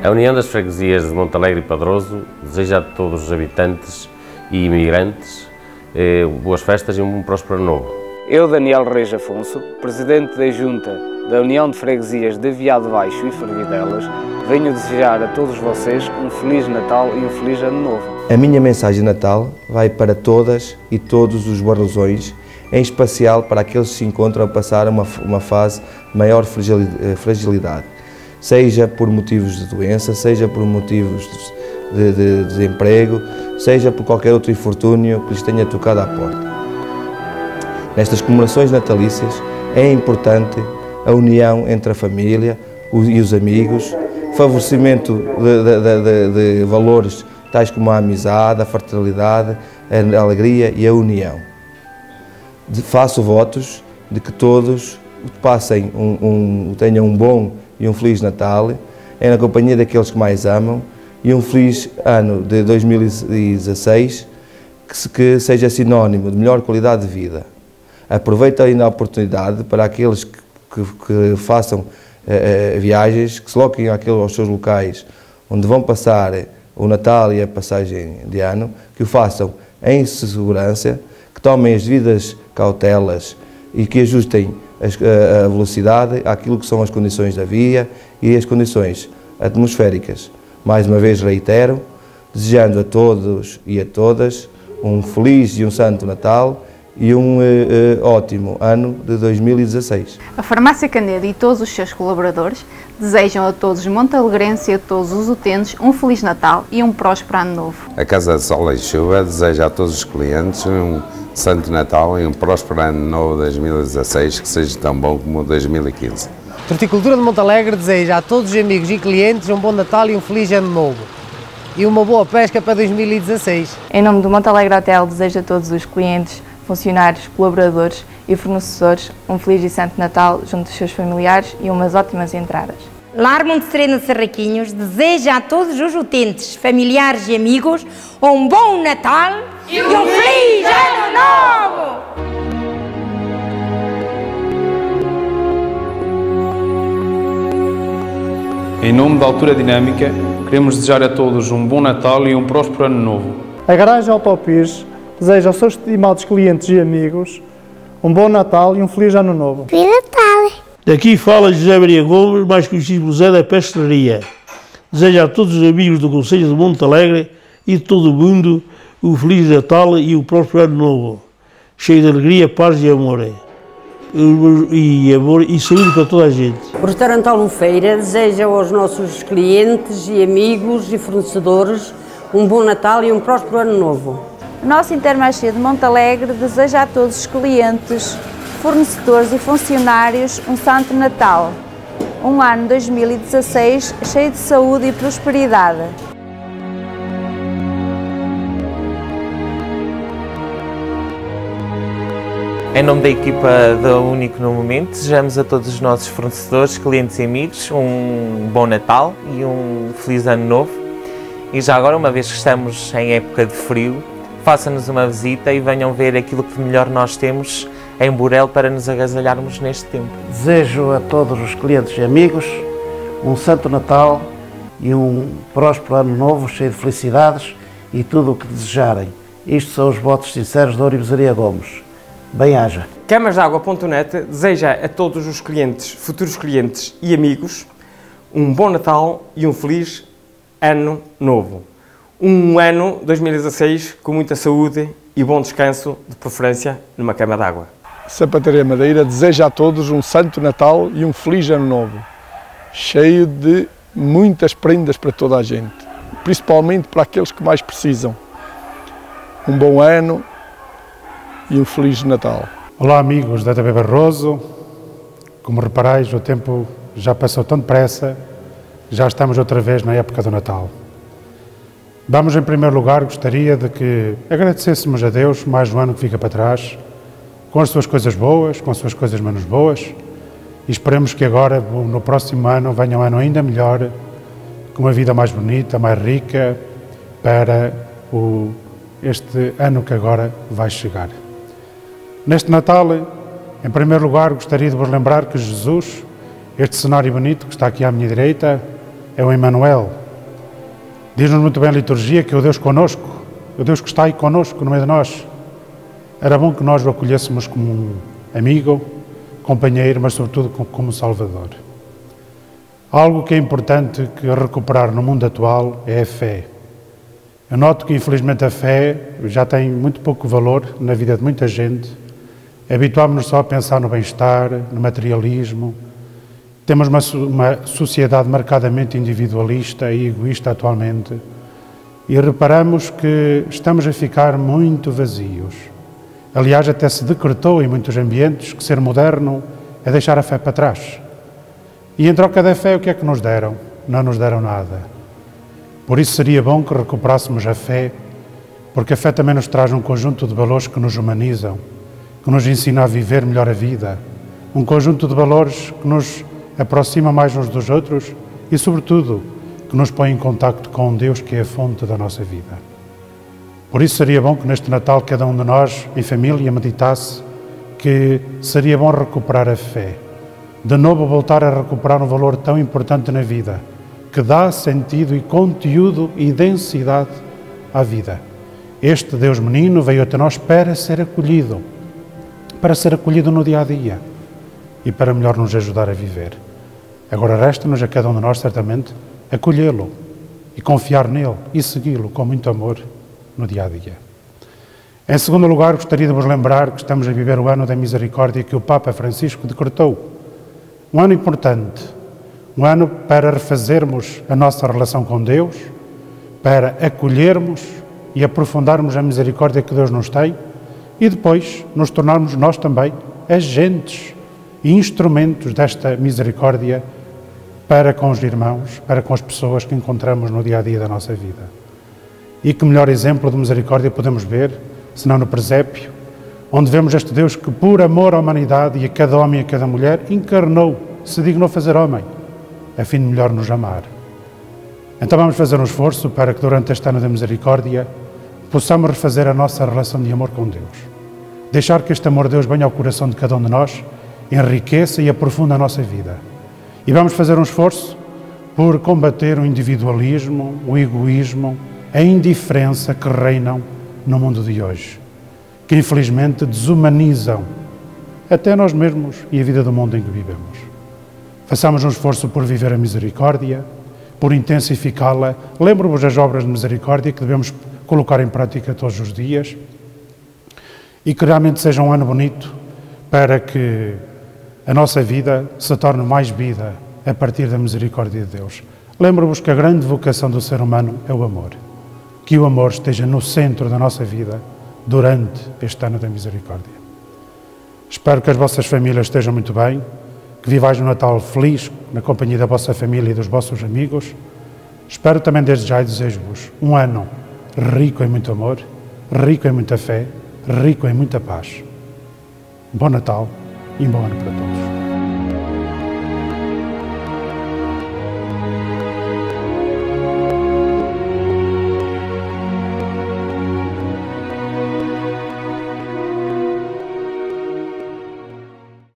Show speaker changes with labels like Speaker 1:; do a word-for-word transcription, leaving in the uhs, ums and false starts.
Speaker 1: A União das Freguesias de Montalegre e Padroso deseja a todos os habitantes e imigrantes eh, boas festas e um próspero ano novo.
Speaker 2: Eu, Daniel Reis Afonso, Presidente da Junta da União de Freguesias de Aviado Baixo e Fervidelas, venho desejar a todos vocês um Feliz Natal e um Feliz Ano Novo.
Speaker 3: A minha mensagem de Natal vai para todas e todos os barrosões, em especial para aqueles que se encontram a passar uma, uma fase de maior fragilidade, seja por motivos de doença, seja por motivos de, de, de desemprego, seja por qualquer outro infortúnio que lhes tenha tocado à porta. Nestas comemorações natalícias é importante a união entre a família e os amigos, favorecimento de, de, de, de valores tais como a amizade, a fraternidade, a alegria e a união. De, faço votos de que todos passem um, um, tenham um bom e um Feliz Natal, é na companhia daqueles que mais amam, e um feliz ano de dois mil e dezasseis que, se, que seja sinónimo de melhor qualidade de vida. Aproveito ainda a oportunidade para aqueles que, que, que façam uh, viagens, que se loquem àqueles, aos seus locais onde vão passar o Natal e a passagem de ano, que o façam em segurança, que tomem as devidas cautelas e que ajustem a velocidade àquilo que são as condições da via e as condições atmosféricas. Mais uma vez reitero, desejando a todos e a todas um feliz e um santo Natal e um uh, uh, ótimo ano de dois mil e dezasseis.
Speaker 4: A Farmácia Canedo e todos os seus colaboradores desejam a todos os montalegrenses e a todos os utentes um Feliz Natal e um próspero Ano Novo.
Speaker 5: A Casa de Sol e Chuva deseja a todos os clientes um Santo Natal e um próspero Ano Novo dois mil e dezasseis que seja tão bom como dois mil e quinze.
Speaker 6: A Horticultura de Montalegre deseja a todos os amigos e clientes um bom Natal e um Feliz Ano Novo e uma boa pesca para dois mil e dezasseis.
Speaker 7: Em nome do Montalegre Hotel desejo a todos os clientes, funcionários, colaboradores e fornecedores um Feliz e Santo Natal junto dos seus familiares e umas ótimas entradas.
Speaker 8: Lar Monte Sereno de Serraquinhos deseja a todos os utentes, familiares e amigos um bom Natal e um Feliz Ano Novo!
Speaker 9: Em nome da Altura Dinâmica, queremos desejar a todos um bom Natal e um próspero Ano Novo.
Speaker 10: A Garagem Autopires deseja aos seus estimados clientes e amigos um bom Natal e um Feliz Ano Novo.
Speaker 11: Feliz Natal!
Speaker 12: Daqui fala José Maria Gomes, mais conhecido por Zé da Pastelaria. Desejo a todos os amigos do Concelho de Montalegre e de todo o mundo o Feliz Natal e o próspero Ano Novo, cheio de alegria, paz e amor. E amor e saúde para toda a gente.
Speaker 13: O restaurante Albufeira deseja aos nossos clientes e amigos e fornecedores um bom Natal e um próspero Ano Novo.
Speaker 7: O nosso Intermarché de Montalegre deseja a todos os clientes, fornecedores e funcionários um Santo Natal, um ano dois mil e dezasseis cheio de saúde e prosperidade.
Speaker 14: Em nome da equipa da Único no Momento, desejamos a todos os nossos fornecedores, clientes e amigos um bom Natal e um Feliz Ano Novo. E já agora, uma vez que estamos em época de frio, façam-nos uma visita e venham ver aquilo que de melhor nós temos em Burel para nos agasalharmos neste tempo.
Speaker 15: Desejo a todos os clientes e amigos um Santo Natal e um próspero Ano Novo, cheio de felicidades e tudo o que desejarem. Isto são os votos sinceros da Ourivesaria Gomes. Bem-haja.
Speaker 16: Camas de Água ponto net deseja a todos os clientes, futuros clientes e amigos um bom Natal e um feliz Ano Novo. Um ano dois mil e dezasseis com muita saúde e bom descanso, de preferência numa cama d'água.
Speaker 17: Sapataria Madeira deseja a todos um Santo Natal e um Feliz Ano Novo, cheio de muitas prendas para toda a gente, principalmente para aqueles que mais precisam. Um bom ano e um Feliz Natal.
Speaker 18: Olá amigos da T V Barroso, como reparais o tempo já passou tão depressa, já estamos outra vez na época do Natal. Vamos em primeiro lugar, gostaria de que agradecêssemos a Deus mais um ano que fica para trás, com as suas coisas boas, com as suas coisas menos boas, e esperemos que agora, no próximo ano, venha um ano ainda melhor, com uma vida mais bonita, mais rica, para o, este ano que agora vai chegar. Neste Natal, em primeiro lugar, gostaria de vos lembrar que Jesus, este cenário bonito que está aqui à minha direita, é o Emmanuel. Diz-nos muito bem a liturgia que é o Deus conosco, o Deus que está aí conosco, no meio de nós. Era bom que nós o acolhêssemos como um amigo, companheiro, mas sobretudo como Salvador. Algo que é importante que recuperar no mundo atual é a fé. Eu noto que, infelizmente, a fé já tem muito pouco valor na vida de muita gente. Habituámos-nos só a pensar no bem-estar, no materialismo. Temos uma, uma sociedade marcadamente individualista e egoísta atualmente. E reparamos que estamos a ficar muito vazios. Aliás, até se decretou em muitos ambientes que ser moderno é deixar a fé para trás. E em troca da fé, o que é que nos deram? Não nos deram nada. Por isso seria bom que recuperássemos a fé, porque a fé também nos traz um conjunto de valores que nos humanizam, que nos ensina a viver melhor a vida, um conjunto de valores que nos aproxima mais uns dos outros e, sobretudo, que nos põe em contacto com Deus, que é a fonte da nossa vida. Por isso seria bom que neste Natal cada um de nós, em família, meditasse que seria bom recuperar a fé, de novo voltar a recuperar um valor tão importante na vida, que dá sentido e conteúdo e densidade à vida. Este Deus menino veio até nós para ser acolhido, para ser acolhido no dia-a-dia e para melhor nos ajudar a viver. Agora resta-nos a cada um de nós, certamente, acolhê-lo e confiar nele e segui-lo com muito amor no dia-a-dia. Em segundo lugar, gostaria de vos lembrar que estamos a viver o ano da misericórdia que o Papa Francisco decretou. Um ano importante, um ano para refazermos a nossa relação com Deus, para acolhermos e aprofundarmos a misericórdia que Deus nos tem e depois nos tornarmos nós também agentes e instrumentos desta misericórdia para com os irmãos, para com as pessoas que encontramos no dia-a-dia da nossa vida. E que melhor exemplo de misericórdia podemos ver, senão no presépio, onde vemos este Deus que, por amor à humanidade e a cada homem e a cada mulher, encarnou, se dignou fazer homem, a fim de melhor nos amar. Então vamos fazer um esforço para que durante este ano da misericórdia possamos refazer a nossa relação de amor com Deus. Deixar que este amor de Deus venha ao coração de cada um de nós, enriqueça e aprofunde a nossa vida. E vamos fazer um esforço por combater o individualismo, o egoísmo, a indiferença que reinam no mundo de hoje, que infelizmente desumanizam até nós mesmos e a vida do mundo em que vivemos. Façamos um esforço por viver a misericórdia, por intensificá-la. Lembro-vos das obras de misericórdia que devemos colocar em prática todos os dias e que realmente seja um ano bonito para que a nossa vida se torne mais vida a partir da misericórdia de Deus. Lembro-vos que a grande vocação do ser humano é o amor. Que o amor esteja no centro da nossa vida durante este ano da misericórdia. Espero que as vossas famílias estejam muito bem, que vivais um Natal feliz na companhia da vossa família e dos vossos amigos. Espero também desde já e desejo-vos um ano rico em muito amor, rico em muita fé, rico em muita paz. Um bom Natal e um bom ano para todos.